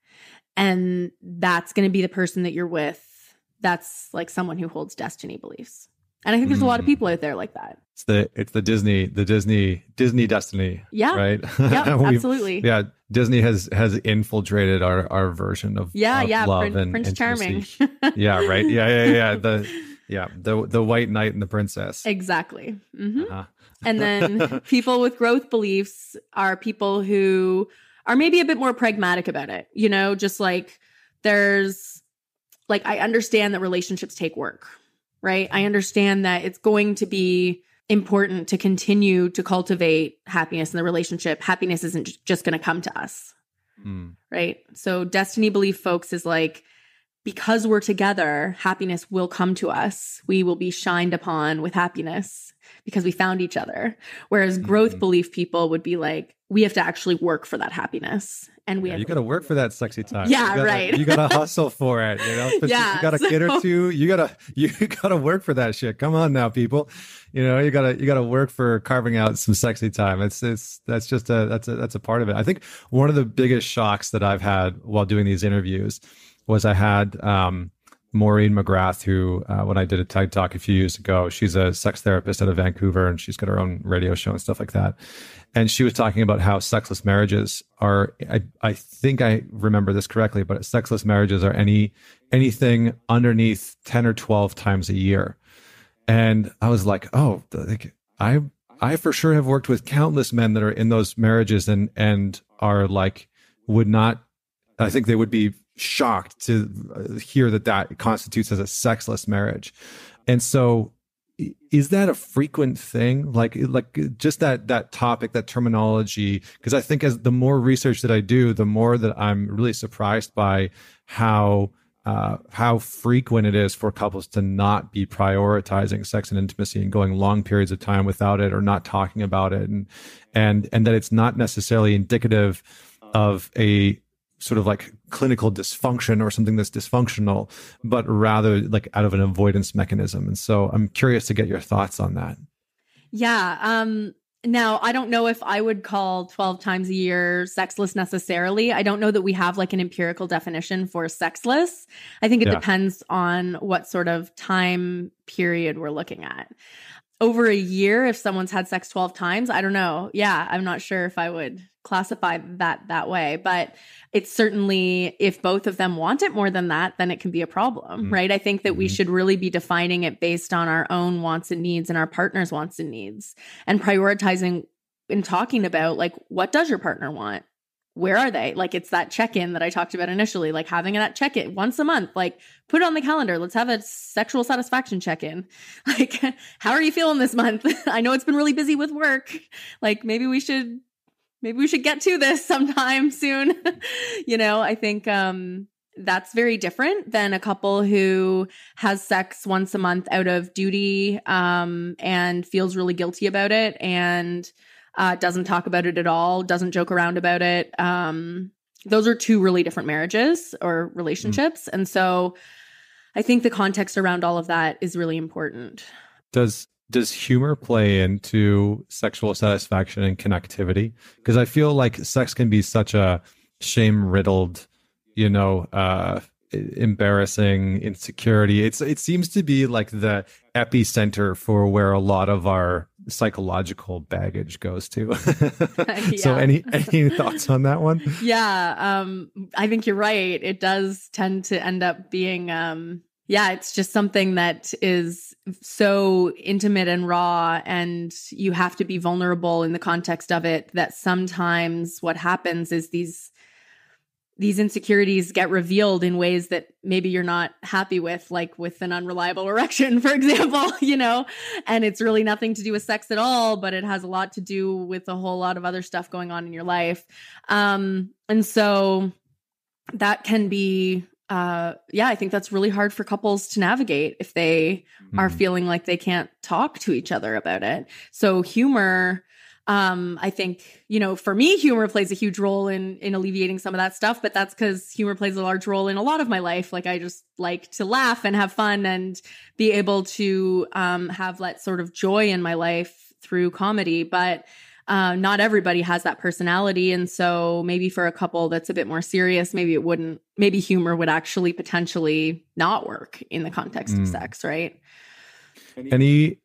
B: And that's going to be the person that you're with. That's like someone who holds destiny beliefs. And I think there's mm. a lot of people out there like that.
A: It's the it's the Disney the Disney Disney destiny.
B: Yeah.
A: Right.
B: Yeah. Absolutely.
A: Yeah. Disney has has infiltrated our our version of
B: yeah
A: of
B: yeah
A: love
B: Prin-
A: and
B: Prince
A: intimacy.
B: Charming.
A: Yeah. Right. Yeah. Yeah. Yeah. The yeah the the white knight and the princess.
B: Exactly. Mm-hmm.
A: Uh-huh.
B: And then people with growth beliefs are people who are maybe a bit more pragmatic about it. You know, just like there's like I understand that relationships take work. Right. I understand that it's going to be important to continue to cultivate happiness in the relationship. Happiness isn't just going to come to us. Mm. Right. So destiny belief folks is like, because we're together, happiness will come to us. We will be shined upon with happiness because we found each other. Whereas mm-hmm. growth belief people would be like, we have to actually work for that happiness. And we
A: yeah,
B: have
A: you got to work for that sexy time.
B: Yeah,
A: you gotta,
B: right.
A: You got to hustle for it. You know,
B: yeah,
A: you got a
B: so...
A: kid or two. You got to you got to work for that shit. Come on now, people. You know, you got to you got to work for carving out some sexy time. It's it's that's just a that's a that's a part of it. I think one of the biggest shocks that I've had while doing these interviews was I had um, Maureen McGrath, who uh, when I did a TED Talk a few years ago, she's a sex therapist out of Vancouver, and she's got her own radio show and stuff like that. And she was talking about how sexless marriages are, I, I think I remember this correctly, but sexless marriages are any anything underneath ten or twelve times a year. And I was like, oh, like, I I for sure have worked with countless men that are in those marriages and and are like, would not, I think they would be shocked to hear that that constitutes as a sexless marriage. And so is that a frequent thing? Like, like just that, that topic, that terminology, because I think as the more research that I do, the more that I'm really surprised by how, uh, how frequent it is for couples to not be prioritizing sex and intimacy and going long periods of time without it or not talking about it. And, and, and that it's not necessarily indicative of a sort of like clinical dysfunction or something that's dysfunctional, but rather like out of an avoidance mechanism. And so I'm curious to get your thoughts on that.
B: Yeah. Um, now, I don't know if I would call twelve times a year sexless necessarily. I don't know that we have like an empirical definition for sexless. I think it yeah. depends on what sort of time period we're looking at. Over a year, if someone's had sex twelve times, I don't know. Yeah, I'm not sure if I would classify that that way, but it's certainly, if both of them want it more than that, then it can be a problem, mm-hmm. right? I think that mm-hmm. we should really be defining it based on our own wants and needs and our partner's wants and needs, and prioritizing and talking about like, what does your partner want? Where are they? Like, it's that check-in that I talked about initially, like having that check-in once a month, like put it on the calendar. Let's have a sexual satisfaction check-in. Like, how are you feeling this month? I know it's been really busy with work. Like, maybe we should, maybe we should get to this sometime soon. You know, I think, um, that's very different than a couple who has sex once a month out of duty, um, and feels really guilty about it and Uh, doesn't talk about it at all, doesn't joke around about it. Um, those are two really different marriages or relationships. Mm. And so I think the context around all of that is really important.
A: Does does humor play into sexual satisfaction and connectivity? Because I feel like sex can be such a shame-riddled, you know, uh, embarrassing insecurity. It's it seems to be like the epicenter for where a lot of our psychological baggage goes to.
B: Yeah.
A: So any any thoughts on that one?
B: Yeah, um, I think you're right. It does tend to end up being, um, yeah, it's just something that is so intimate and raw, and you have to be vulnerable in the context of it, that sometimes what happens is these these insecurities get revealed in ways that maybe you're not happy with, like with an unreliable erection, for example, you know, and it's really nothing to do with sex at all, but it has a lot to do with a whole lot of other stuff going on in your life. Um, and so that can be, uh, yeah, I think that's really hard for couples to navigate if they mm-hmm. are feeling like they can't talk to each other about it. So humor, Um, I think, you know, for me, humor plays a huge role in, in alleviating some of that stuff, but that's because humor plays a large role in a lot of my life. Like, I just like to laugh and have fun and be able to, um, have that sort of joy in my life through comedy, but, uh, not everybody has that personality. And so maybe for a couple that's a bit more serious, maybe it wouldn't, maybe humor would actually potentially not work in the context mm. of sex, right?
A: Any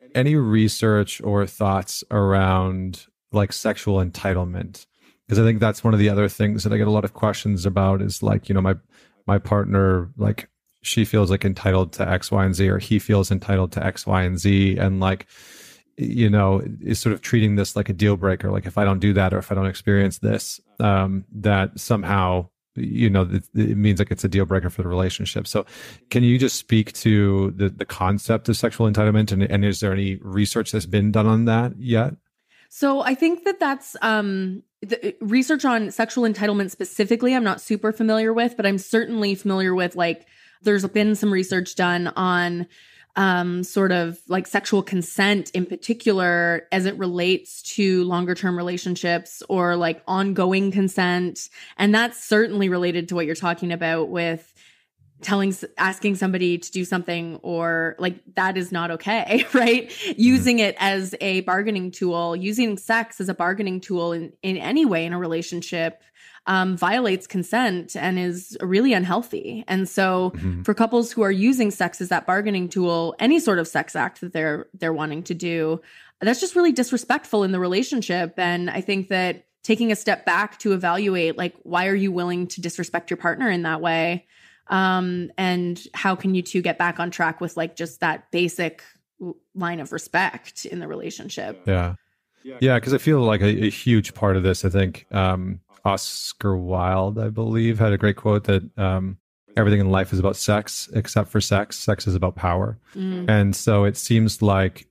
A: any research or thoughts around like sexual entitlement? Because I think that's one of the other things that I get a lot of questions about is like, you know, my my partner, like she feels like entitled to X, Y, and Z, or he feels entitled to X, Y, and Z. And like, you know, is sort of treating this like a deal breaker. Like if I don't do that, or if I don't experience this, um, that somehow, you know, it, it means like it's a deal breaker for the relationship. So can you just speak to the, the concept of sexual entitlement? And, and is there any research that's been done on that yet?
B: So I think that that's um, the research on sexual entitlement specifically, I'm not super familiar with, but I'm certainly familiar with like, there's been some research done on um, sort of like sexual consent in particular as it relates to longer term relationships or like ongoing consent. And that's certainly related to what you're talking about with telling, asking somebody to do something or like that is not okay, right? Mm-hmm. Using it as a bargaining tool, using sex as a bargaining tool in, in any way in a relationship um, violates consent and is really unhealthy. And so mm-hmm. for couples who are using sex as that bargaining tool, any sort of sex act that they're they're wanting to do, that's just really disrespectful in the relationship. And I think that taking a step back to evaluate, like, why are you willing to disrespect your partner in that way? Um, and how can you two get back on track with like just that basic line of respect in the relationship?
A: Yeah. Yeah. Cause I feel like a, a huge part of this, I think, um, Oscar Wilde, I believe, had a great quote that, um, everything in life is about sex except for sex. Sex is about power. Mm. And so it seems like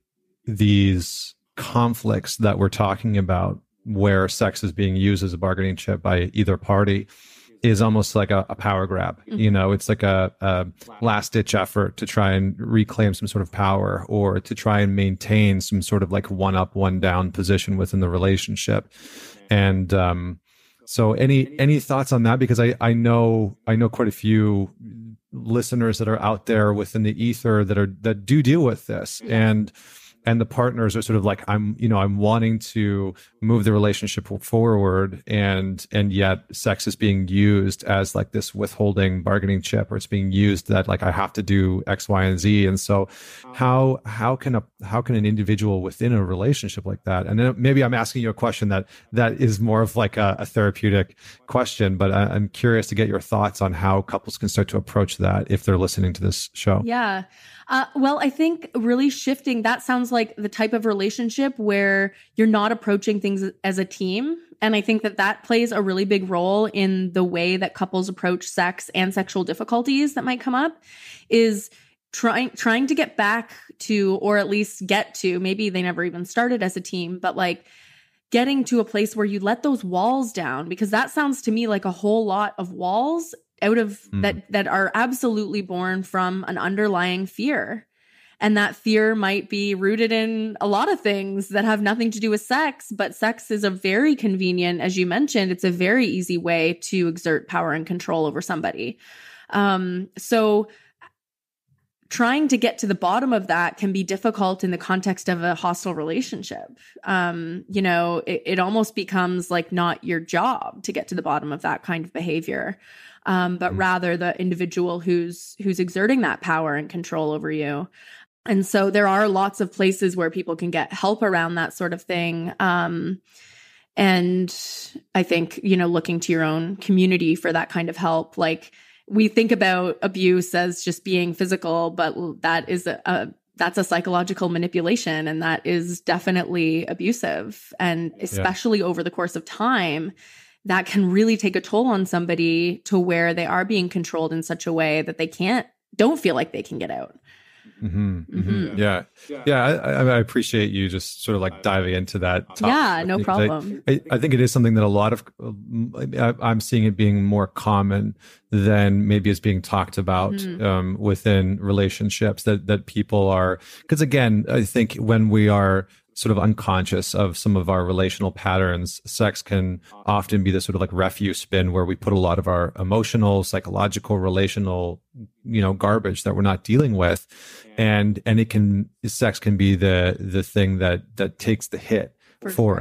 A: these conflicts that we're talking about where sex is being used as a bargaining chip by either party is almost like a, a power grab. Mm-hmm. You know, it's like a, a last ditch effort to try and reclaim some sort of power or to try and maintain some sort of like one up, one down position within the relationship. And, um, so any, any thoughts on that? Because I, I know, I know quite a few listeners that are out there within the ether that are, that do deal with this. And, and the partners are sort of like, I'm, you know, I'm wanting to move the relationship forward, and and yet sex is being used as like this withholding bargaining chip, or it's being used that like I have to do X, Y, and Z. And so, how how can a how can an individual within a relationship like that? And then maybe I'm asking you a question that that is more of like a, a therapeutic question, but I, I'm curious to get your thoughts on how couples can start to approach that if they're listening to this show.
B: Yeah. Uh, well, I think really shifting, that sounds like the type of relationship where you're not approaching things as a team. And I think that that plays a really big role in the way that couples approach sex and sexual difficulties that might come up, is trying, trying to get back to, or at least get to, maybe they never even started as a team, but like getting to a place where you let those walls down, because that sounds to me like a whole lot of walls out of mm. that, that are absolutely born from an underlying fear. And that fear might be rooted in a lot of things that have nothing to do with sex, but sex is a very convenient, as you mentioned, it's a very easy way to exert power and control over somebody. Um, so trying to get to the bottom of that can be difficult in the context of a hostile relationship. Um, you know, it, it almost becomes like not your job to get to the bottom of that kind of behavior. Um, but rather the individual who's who's exerting that power and control over you. And so there are lots of places where people can get help around that sort of thing. Um, and I think, you know, looking to your own community for that kind of help. Like, we think about abuse as just being physical, but that is a, a that's a psychological manipulation, and that is definitely abusive. And especially yeah. over the course of time, that can really take a toll on somebody to where they are being controlled in such a way that they can't, don't feel like they can get out.
A: Mm-hmm, mm-hmm. Yeah. Yeah. I, I appreciate you just sort of like diving into that topic.
B: Yeah, no problem.
A: I, I think it is something that a lot of, I'm seeing it being more common than maybe is being talked about mm-hmm. um, within relationships, that, that people are, because again, I think when we are sort of unconscious of some of our relational patterns, sex can often be the sort of like refuse bin where we put a lot of our emotional, psychological, relational, you know, garbage that we're not dealing with. And, and it can, sex can be the, the thing that, that takes the hit for, for it.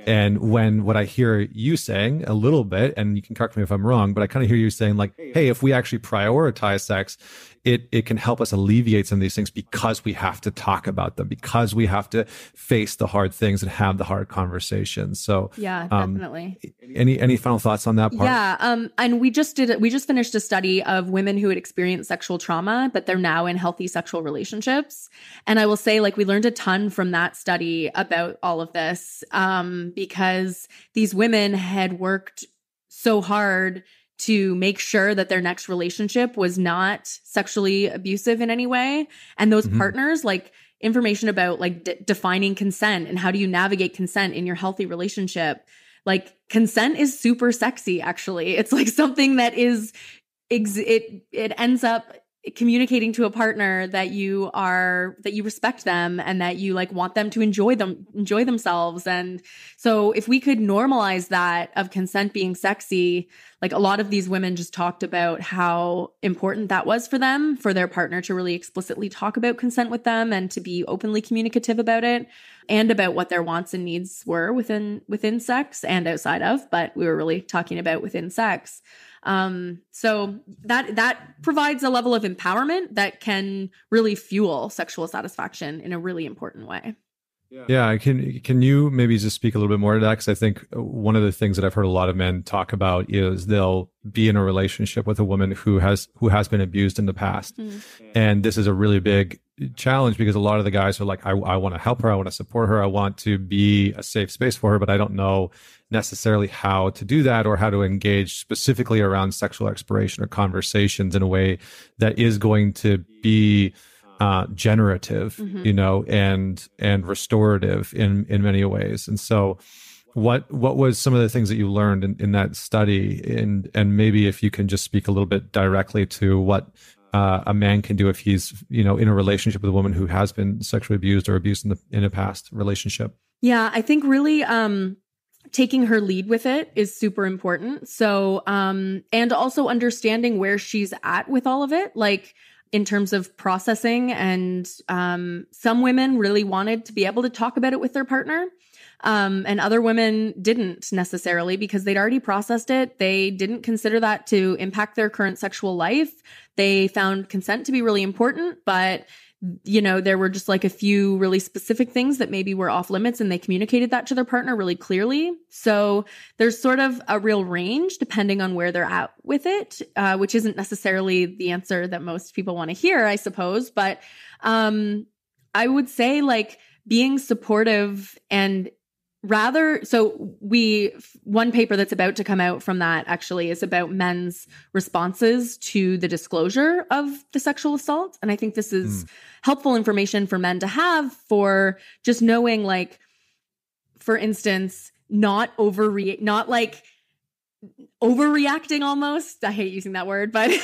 A: And when what I hear you saying a little bit, and you can correct me if I'm wrong, but I kind of hear you saying like, hey, if we actually prioritize sex, it it can help us alleviate some of these things because we have to talk about them, because we have to face the hard things and have the hard conversations. So
B: yeah,
A: um,
B: definitely.
A: Any any final thoughts on that part?
B: Yeah, um, and we just did we just finished a study of women who had experienced sexual trauma, but they're now in healthy sexual relationships. And I will say, like, we learned a ton from that study about all of this, um, because these women had worked so hard to make sure that their next relationship was not sexually abusive in any way. And those mm-hmm. partners, like information about like d- defining consent and how do you navigate consent in your healthy relationship. Like consent is super sexy, actually. It's like something that is, ex- it, it ends up communicating to a partner that you are, that you respect them and that you like want them to enjoy them, enjoy themselves. And so if we could normalize that of consent being sexy, like a lot of these women just talked about how important that was for them, for their partner to really explicitly talk about consent with them and to be openly communicative about it and about what their wants and needs were within, within sex and outside of, but we were really talking about within sex. Um, so that, that provides a level of empowerment that can really fuel sexual satisfaction in a really important way.
A: Yeah. Can, can you maybe just speak a little bit more to that? Because I think one of the things that I've heard a lot of men talk about is they'll be in a relationship with a woman who has, who has been abused in the past. Mm-hmm. And this is a really big challenge because a lot of the guys are like, I, I want to help her. I want to support her. I want to be a safe space for her, but I don't know necessarily how to do that or how to engage specifically around sexual exploration or conversations in a way that is going to be uh, generative, mm-hmm. you know, and, and restorative in, in many ways. And so what, what was some of the things that you learned in, in that study? And, and maybe if you can just speak a little bit directly to what uh, a man can do if he's, you know, in a relationship with a woman who has been sexually abused or abused in the, in a past relationship.
B: Yeah, I think really, um, taking her lead with it is super important. So, um, and also understanding where she's at with all of it, like in terms of processing. And, um, some women really wanted to be able to talk about it with their partner. Um, and other women didn't necessarily because they'd already processed it. They didn't consider that to impact their current sexual life. They found consent to be really important, but you know, there were just like a few really specific things that maybe were off limits and they communicated that to their partner really clearly. So there's sort of a real range depending on where they're at with it, uh, which isn't necessarily the answer that most people want to hear, I suppose. But um, I would say like being supportive and rather, so we, one paper that's about to come out from that actually is about men's responses to the disclosure of the sexual assault. And I think this is mm. helpful information for men to have for just knowing, like, for instance, not overreact, not like overreacting almost. I hate using that word, but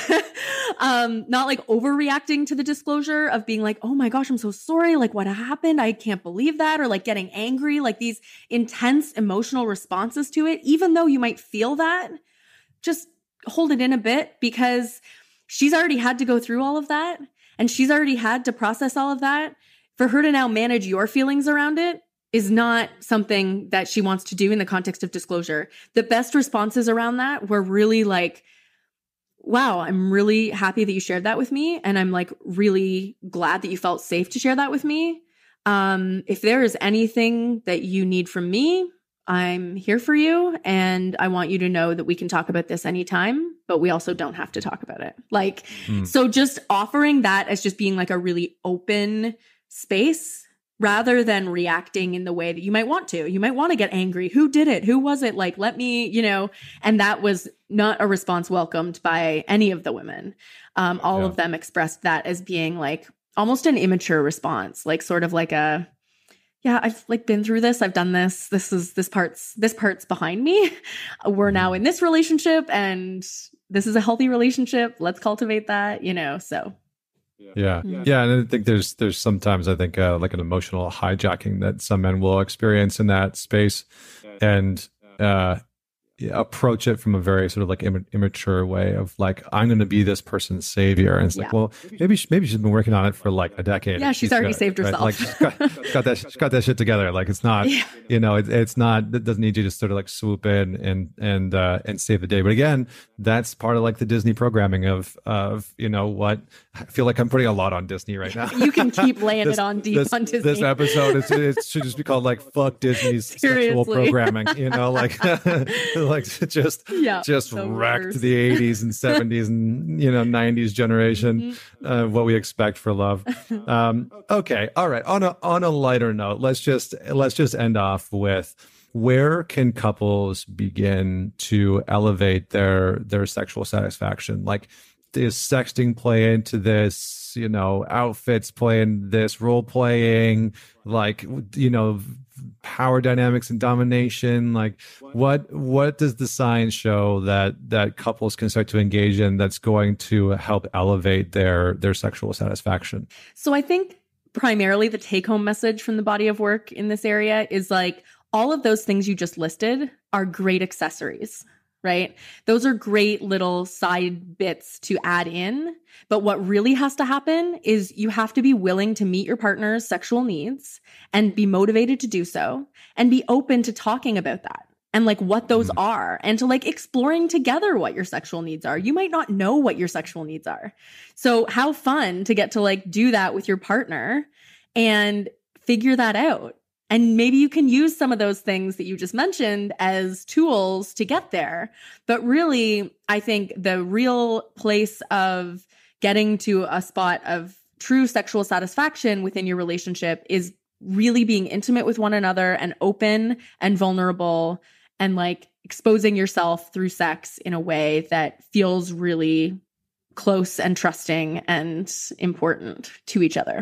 B: um, not like overreacting to the disclosure of being like, oh my gosh, I'm so sorry. Like what happened? I can't believe that. Or like getting angry, like these intense emotional responses to it, even though you might feel that, just hold it in a bit because she's already had to go through all of that and she's already had to process all of that. For her to now manage your feelings around it is not something that she wants to do in the context of disclosure. The best responses around that were really like, wow, I'm really happy that you shared that with me. And I'm like really glad that you felt safe to share that with me. Um, if there is anything that you need from me, I'm here for you. And I want you to know that we can talk about this anytime, but we also don't have to talk about it. Like, mm. so just offering that as just being like a really open space rather than reacting in the way that you might want to. You might want to get angry. Who did it? Who was it? Like, let me, you know, and that was not a response welcomed by any of the women. Um, all yeah. of them expressed that as being like almost an immature response, like sort of like a, yeah, I've like been through this. I've done this. This is, this part's, this part's behind me. We're now in this relationship and this is a healthy relationship. Let's cultivate that, you know, so.
A: Yeah. yeah. Yeah. And I think there's, there's sometimes I think uh, like an emotional hijacking that some men will experience in that space. And uh, approach it from a very sort of like Im- immature way of like, I'm going to be this person's savior. And it's
B: Yeah.
A: like, well, maybe she, maybe she's been working on it for like a decade.
B: Yeah, she's already saved herself.
A: Right? Like she's got, she's got that she's got that shit together. Like it's not,
B: Yeah.
A: you know, it, it's not. It doesn't need you to sort of like swoop in and and uh, and save the day. But again, that's part of like the Disney programming of of you know what. I feel like I'm putting a lot on Disney right now.
B: You can keep laying
A: this,
B: it on deep
A: this,
B: on Disney.
A: This episode is, it should just be called like "Fuck Disney's
B: Seriously.
A: Sexual Programming." You know, like like just
B: Yeah,
A: just
B: so
A: wrecked
B: worse.
A: the eighties and seventies and you know nineties generation.
B: Mm-hmm.
A: Uh, what we expect for love. Um, okay, all right. On a on a lighter note, let's just let's just end off with, where can couples begin to elevate their their sexual satisfaction? Like, does sexting play into this? You know, outfits play in this, role playing, like, you know, power dynamics and domination. Like, what what does the science show that that couples can start to engage in that's going to help elevate their their sexual satisfaction?
B: So I think primarily the take-home message from the body of work in this area is like, all of those things you just listed are great accessories, right? Those are great little side bits to add in. But what really has to happen is you have to be willing to meet your partner's sexual needs and be motivated to do so, and be open to talking about that and like what those mm-hmm. are, and to like exploring together what your sexual needs are. You might not know what your sexual needs are. So how fun to get to like do that with your partner and figure that out. And maybe you can use some of those things that you just mentioned as tools to get there. But really, I think the real place of getting to a spot of true sexual satisfaction within your relationship is really being intimate with one another and open and vulnerable, and like exposing yourself through sex in a way that feels really close and trusting and important to each other.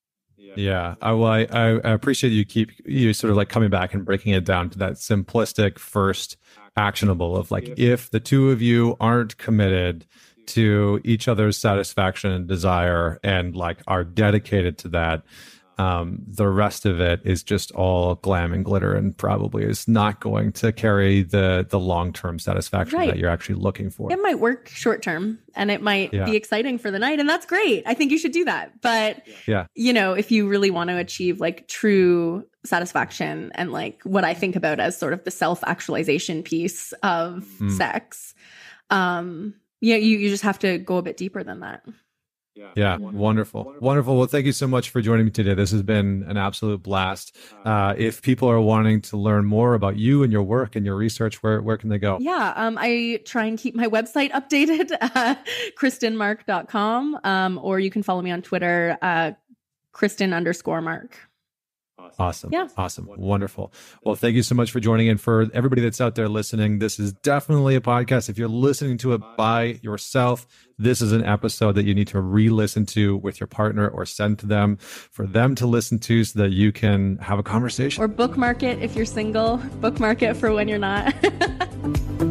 A: Yeah, I, well, I, I appreciate you keep you sort of like coming back and breaking it down to that simplistic first actionable of like, if the two of you aren't committed to each other's satisfaction and desire and like are dedicated to that, um, the rest of it is just all glam and glitter, and probably is not going to carry the the long-term satisfaction
B: right.
A: that you're actually looking for.
B: It might work short-term and it might
A: yeah.
B: be exciting for the night, and that's great. I think you should do that. But,
A: yeah.
B: you know, if you really want to achieve like true satisfaction and like what I think about as sort of the self-actualization piece of mm. sex, um, yeah, you, you just have to go a bit deeper than that.
A: Yeah. yeah. Wonderful. Wonderful. Well, thank you so much for joining me today. This has been an absolute blast. Uh, if people are wanting to learn more about you and your work and your research, where, where can they go?
B: Yeah. Um, I try and keep my website updated, uh, kristen mark dot com. Um, or you can follow me on Twitter, uh, Kristen underscore Mark.
A: Awesome.
B: Yeah.
A: Awesome. Wonderful. Well, thank you so much for joining in. For everybody that's out there listening, this is definitely a podcast. If you're listening to it by yourself, this is an episode that you need to re-listen to with your partner, or send to them for them to listen to, so that you can have a conversation.
B: Or bookmark it if you're single. Bookmark it for when you're not.